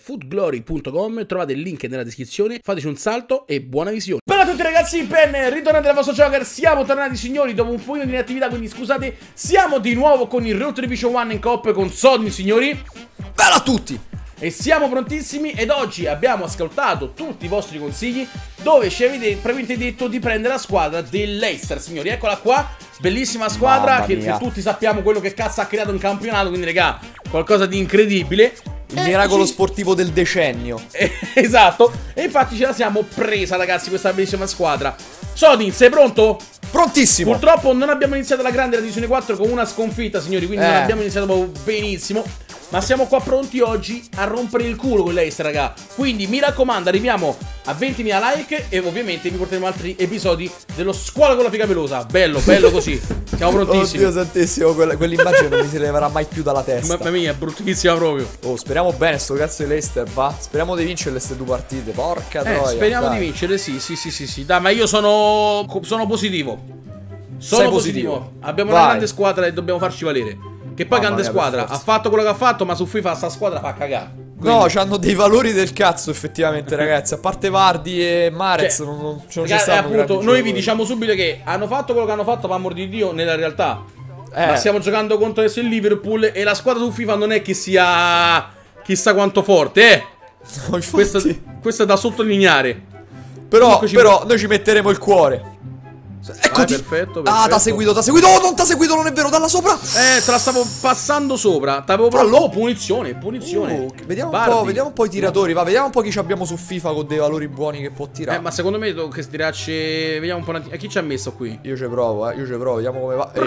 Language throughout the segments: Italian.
footglory.com, trovate il link nella descrizione, fateci un salto e buona visione. Bella a tutti ragazzi, ben ritornati dal vostro Joker, siamo tornati signori dopo un pochino di inattività, quindi scusate, siamo di nuovo con il Road to Division 1 in coop con Sodni signori. Bella a tutti! E siamo prontissimi ed oggi abbiamo ascoltato tutti i vostri consigli dove ci avete praticamente detto di prendere la squadra dell'Leicester, signori. Eccola qua, bellissima squadra che tutti sappiamo quello che cazzo ha creato in campionato, quindi raga, qualcosa di incredibile. Il miracolo sportivo del decennio. Esatto, e infatti ce la siamo presa ragazzi questa bellissima squadra. Sodin, sei pronto? Prontissimo. Purtroppo non abbiamo iniziato la grande, la divisione 4 con una sconfitta signori, quindi non abbiamo iniziato benissimo. Ma siamo qua pronti oggi a rompere il culo con l'Leicester, raga. Quindi mi raccomando, arriviamo a 20.000 like e ovviamente vi porteremo altri episodi dello Scuola con la figa pelosa. Bello, bello così. Siamo prontissimi. Oddio santissimo, quell'immagine non mi si leverà mai più dalla testa. Mamma mia, è bruttissima proprio. Oh, speriamo bene sto cazzo di Leicester, va. Speriamo di vincere queste due partite, porca troia. Speriamo dai. di vincere, sì. Dai, ma io sono positivo. Sono positivo. Abbiamo una grande squadra e dobbiamo farci valere. Che poi grande squadra, ha fatto quello che ha fatto, ma su FIFA sta squadra fa cagare. Quindi... No, c'hanno dei valori del cazzo effettivamente ragazzi. A parte Vardy e Mahrez non ci stanno appunto, noi vi diciamo subito che hanno fatto quello che hanno fatto, per amor di Dio, nella realtà. Ma stiamo giocando contro adesso il Liverpool e la squadra su FIFA non è che sia chissà quanto forte, No, questo è da sottolineare. Però noi ci metteremo il cuore. Eccoti. Perfetto. Ah, t'ha seguito. Oh, non t'ha seguito, non è vero, dalla sopra. Te la stavo passando sopra. T'avevo proprio. Oh, punizione. Vediamo un po' i tiratori, va. Vediamo un po' chi ci abbiamo su FIFA con dei valori buoni che può tirare. Ma secondo me che tirarci. Vediamo un po'. A chi ci ha messo qui? Io ci provo, vediamo come va.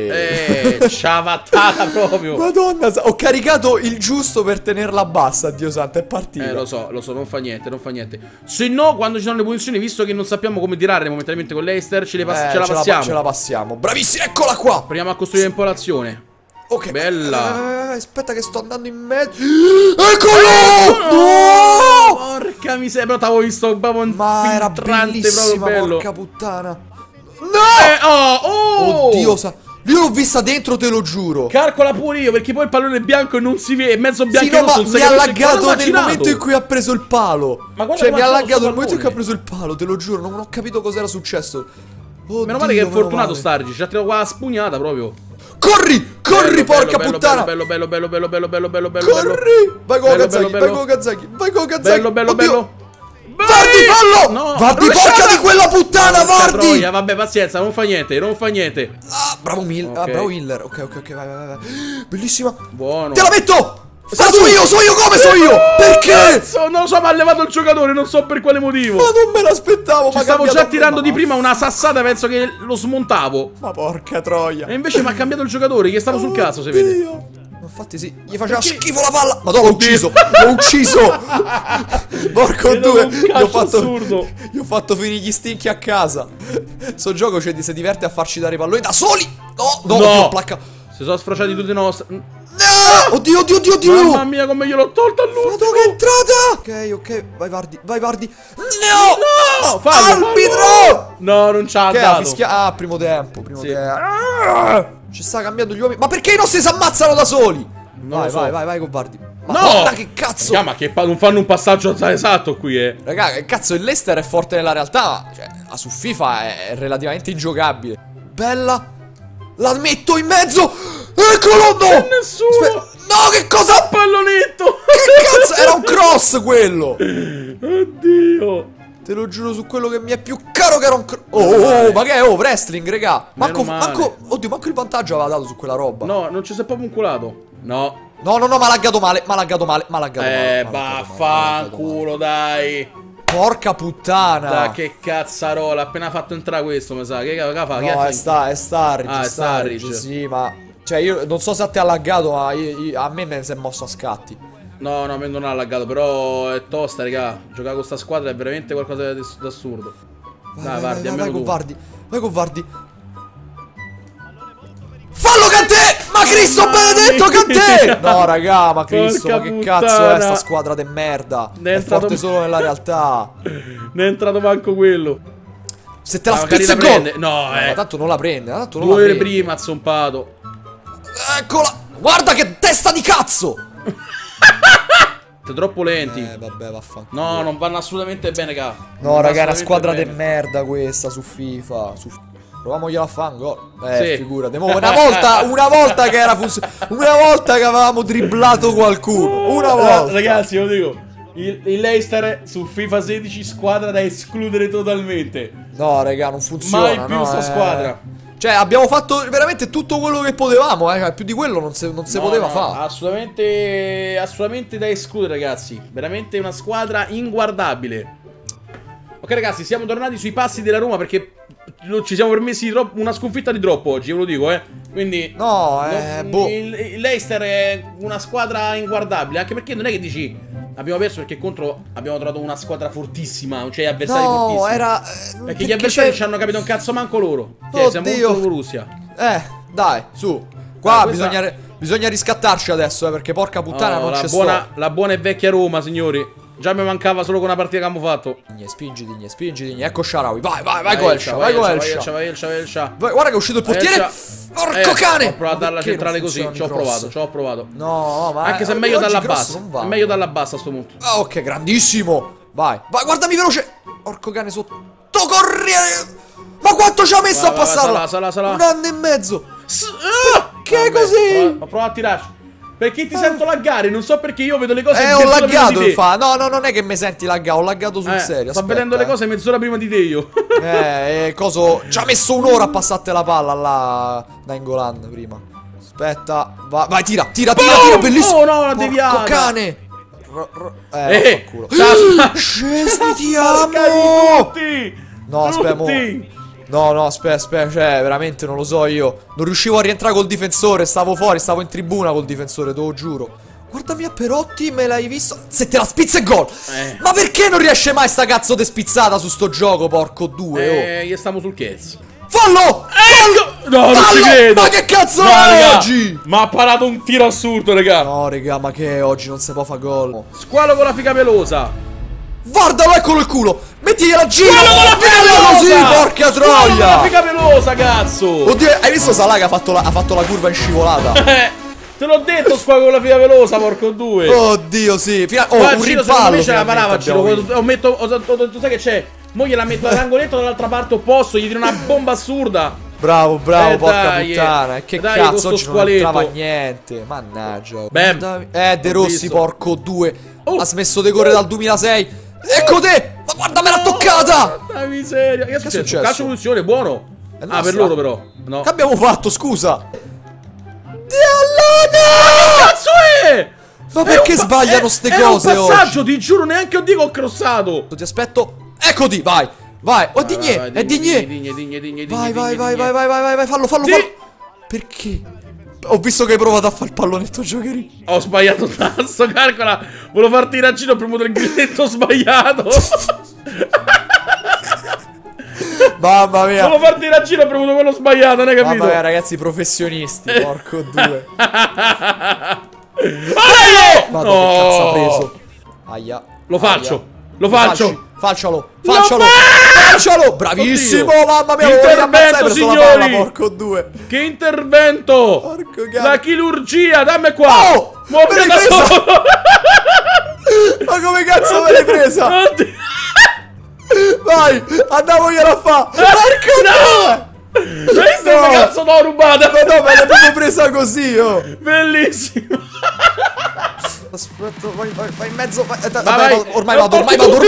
Ciavattata proprio. Madonna, ho caricato il giusto per tenerla bassa, Dio santo, è partita. Lo so, non fa niente. Se no, quando ci sono le punizioni, visto che non sappiamo come tirare momentaneamente con l'Leicester, ce la passiamo. Bravissima, eccola qua. Proviamo a costruire un po' l'azione. Ok. Bella. Aspetta che sto andando in mezzo. Eccolo! No! Porca miseria, però t'avevo visto proprio ma era bellissima, proprio bello. porca puttana. No! Oddio, io l'ho vista dentro, te lo giuro. Calcola pure io, perché poi il pallone è bianco e non si vede. È mezzo bianco e no, ma mi ha laggato nel momento in cui ha preso il palo. Cioè mi ha laggato nel momento in cui ha preso il palo, te lo giuro, non ho capito cosa era successo. Oddio, meno male che è fortunato Stargi, ci ha tirato qua la spugnata proprio. Corri, porca puttana. Bello. Corri. Vai con Kazaki. Bello. Vardy, fallo! No, Vardy, porca di quella puttana, Vardy! Troia, vabbè, pazienza, non fa niente. Ah, bravo Hiller. Ok, vai. Bellissima. Buono. Te la metto! So io, come so io? Perché? Non lo so, ma ha levato il giocatore, non so per quale motivo. Ma non me l'aspettavo. Ma stavo già tirando di prima una sassata, penso che lo smontavo. Ma porca troia. E invece mi ha cambiato il giocatore, che stavo sul cazzo, se vede. Infatti sì, gli faceva schifo la palla. Madonna, l'ho ucciso. Porco due. Gli ho fatto finire gli stinchi a casa. Sto gioco si diverte a farci dare i palloni da soli. No. Si sono sfrociati tutti i nostri. No! Oddio! Mamma mia, come gliel'ho tolta all'ultimo! Madonna, che entrata! Ok, vai Vardy. No! Fallo! Arbitro! No, non c'ha dato. Primo tempo. Ci sta cambiando gli uomini. Ma perché i nostri si ammazzano da soli? Vai con Vardy. Madonna, che cazzo! Ma che non fanno un passaggio esatto qui, Raga, che cazzo, il Leicester è forte nella realtà. Cioè, su FIFA è relativamente ingiocabile. Bella. La metto in mezzo. Eccolo, no! Nessuno! No, che cosa? Pallonetto! Che cazzo? Era un cross quello! Oddio! Te lo giuro su quello che mi è più caro che era un cross. Oh, ma che è? wrestling, regà! Manco il vantaggio aveva dato su quella roba. No, non ci sei proprio inculato. No, ma ha laggato male. Vaffanculo, dai! Porca puttana! Dai, che cazzarola, appena fatto entrare questo, mi sa. Che fa? No, è Starridge. È Starridge. Sì, ma... Cioè, io non so se a te ha laggato, ma a me ne si è mosso a scatti. No, a me non ha laggato, però è tosta, raga. Giocare con sta squadra è veramente qualcosa di assurdo. Vai con Vardy. Fallo Kanté! Ma Cristo benedetto, Kanté! No, raga, ma Cristo, ma che cazzo è sta squadra de merda? È forte solo nella realtà. Ne è entrato manco quello. Se te la spizza il gol! No, ma tanto non la prende. 2 ore prima ha zompato. Eccola! Guarda che testa di cazzo! Siete troppo lenti. Vabbè, vaffanculo. No, non vanno assolutamente bene, raga. No, raga, è una squadra di merda questa su FIFA. Proviamogliela a fare un gol. Sì. Figurati. Una volta che era una volta che avevamo dribblato qualcuno. Una volta. Ragazzi, io dico. Il Leicester su FIFA 16 squadra da escludere totalmente. No, raga, non funziona. Mai più sta squadra. Cioè, abbiamo fatto veramente tutto quello che potevamo, Cioè, più di quello non si poteva fare. Assolutamente da escludere, ragazzi. Veramente una squadra inguardabile. Ok, ragazzi, siamo tornati sui passi della Roma perché ci siamo permessi una sconfitta di troppo oggi, ve lo dico, Quindi il Leicester è una squadra inguardabile. Anche perché non è che dici abbiamo perso perché contro abbiamo trovato una squadra fortissima, cioè avversari fortissimi. Perché gli avversari ci hanno capito un cazzo manco loro. Siamo contro Borussia. Dai, su. Qua bisogna riscattarci adesso, perché porca puttana non c'è la buona e vecchia Roma, signori. Già mi mancava solo con una partita che abbiamo fatto. Spingi. Ecco Sharawi. Vai Goelsha. Guarda che è uscito il portiere. Porco cane. Ho provato a darla centrale così. Ci ho provato. No, ma anche se è meglio dalla bassa. È meglio dalla bassa a sto punto. Ok, grandissimo. Vai, guardami veloce. Porco cane sotto corriere. Ma quanto ci ha messo a passarla? Sala. 1 anno e mezzo. Che è così? Prova a tirarci. Perché ti sento laggare, non so perché io vedo le cose ho laggato, infatti. No, non è che mi senti laggato, ho laggato sul serio. Sto vedendo le cose mezz'ora prima di te io. Coso. Ci ha messo un'ora a passarti la palla là da Ingolan prima. Aspetta, vai, tira, bellissimo. Oh no, la deviata. Cane. Culo. Scesti, ti amo. No, aspetta. No, aspetta, cioè, veramente non lo so io. Non riuscivo a rientrare col difensore, stavo fuori, stavo in tribuna col difensore, te lo giuro. Guardami a Perotti, me l'hai visto? Se te la spizza è gol! Ma perché non riesce mai sta cazzo de spizzata su sto gioco, porco due? Gli stiamo sul cazzo. Fallo! No, non ci credo! Ma che cazzo è oggi? Ma ha parato un tiro assurdo, raga. No, raga, ma che è oggi? Non si può fare gol. Squalo con la figa pelosa. Guardalo, eccolo il culo! Metti la gira! Così, porca troia! La figa pelosa, cazzo! Oddio, hai visto Salah che ha fatto la curva in scivolata? Te l'ho detto, squalo con la figa pelosa, porco due! Oddio, sì! Un Ciro, secondo me ce la parava, Ciro. Tu sai che c'è? Mo gliela metto all'angoletto dall'altra parte opposto, gli tiro una bomba assurda! Bravo, porca puttana! Che cazzo, oggi non entrava niente! Mannaggia! De Rossi, porco due! Ha smesso di correre dal 2006! Ecco te! Ma guarda, me l'ha toccata! La miseria! Che è successo? Calcio punizione, buono! Per loro però. No. Che abbiamo fatto, scusa? Diallona! Ma che cazzo è? Ma perché sbagliano ste cose oggi? È un passaggio, ti giuro, neanche io dico ho crossato. Ti aspetto. Eccoti, vai. Oh, Digne, è Digne. Vai, fallo. Perché? Ho visto che hai provato a fare il pallonetto giocherì. Ho sbagliato il tasto, calcola. Volevo farti il raggino, ho premuto il grilletto sbagliato. Mamma mia. Volevo farti il raggino, ho premuto quello sbagliato, non hai capito? Mamma mia, ragazzi, professionisti, porco due. Ma che cazzo ha preso? Aia. Lo faccio. Falcialo. Bravissimo. Oddio. Mamma mia, intervento, signori. Palla, porco due. Che intervento. Porco gatto. La chirurgia, dammi qua. Oh, muoviti da solo. Ma come cazzo me l'hai presa? Vai, andiamogliela a fa. Porco due. Hai visto che cazzo l'ho rubata? Ma no, me l'hai proprio presa così, Bellissimo. Aspetta, vai in mezzo. Vai. Ormai vado.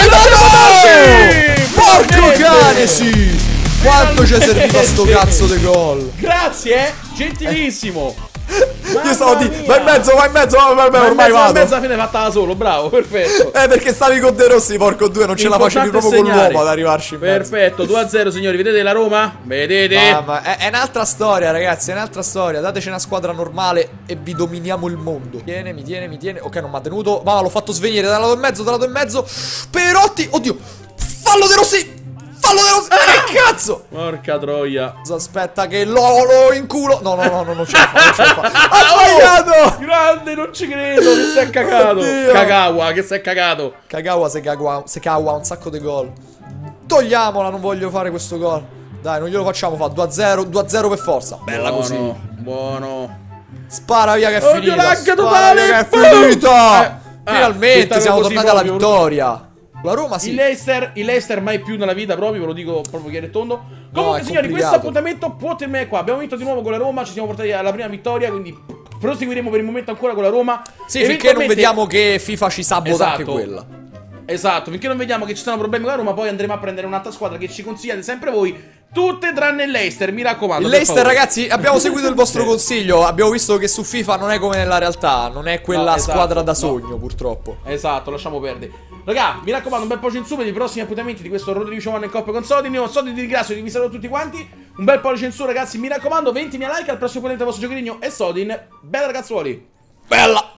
Porco cane, sì. Quanto ci è servito a sto cazzo di gol. Grazie, gentilissimo. Io stavo di vai in mezzo, ormai vado. In mezzo alla fine fatta da solo, bravo, perfetto. Perché stavi con De Rossi, porco due, non ce la facevi proprio con l'uomo ad arrivarci in mezzo. Perfetto, 2-0 signori, vedete la Roma? Vedete? Mamma, è un'altra storia, ragazzi, è un'altra storia. Dateci una squadra normale e vi dominiamo il mondo. Mi tiene. Ok, non mi ha tenuto. Ma l'ho fatto svenire dal lato in mezzo. Perotti, oddio. Fallo De Rossi. Che cazzo! Porca troia. Aspetta che lo in culo. No, non ce la fa. Ha sbagliato! Grande, non ci credo, che si è cagato. Kagawa, che si è cagato. Kagawa se cagua un sacco di gol. Togliamola, non voglio fare questo gol. Dai, non glielo facciamo fare. 2-0 per forza. Bella così. Buono. Spara via che è finita. Lagga totale. Che è finita. Finalmente siamo tornati alla vittoria. La Roma sì. Il Leicester mai più nella vita proprio, ve lo dico proprio chiaro e tondo. Comunque signori, questo appuntamento può terminare qua. Abbiamo vinto di nuovo con la Roma, ci siamo portati alla prima vittoria, quindi proseguiremo per il momento ancora con la Roma. Sì, finché non vediamo che FIFA ci sabota anche quella. Esatto, finché non vediamo che ci sono problemi con la Roma, poi andremo a prendere un'altra squadra che ci consigliate sempre voi. Tutte tranne il Leicester, mi raccomando. Il Leicester, ragazzi, abbiamo seguito il vostro consiglio. Abbiamo visto che su FIFA non è come nella realtà. Non è quella squadra da sogno, purtroppo. Esatto, lasciamo perdere. Raga, mi raccomando, un bel pollice in su per i prossimi appuntamenti di questo Rodrigo One in coppia con Sodin. Io Sodin ti ringrazio e vi saluto tutti quanti. Un bel pollice in su, ragazzi, mi raccomando, 20.000 like al prossimo appuntamento del vostro giocherino e Sodin. Bella ragazzuoli. Bella.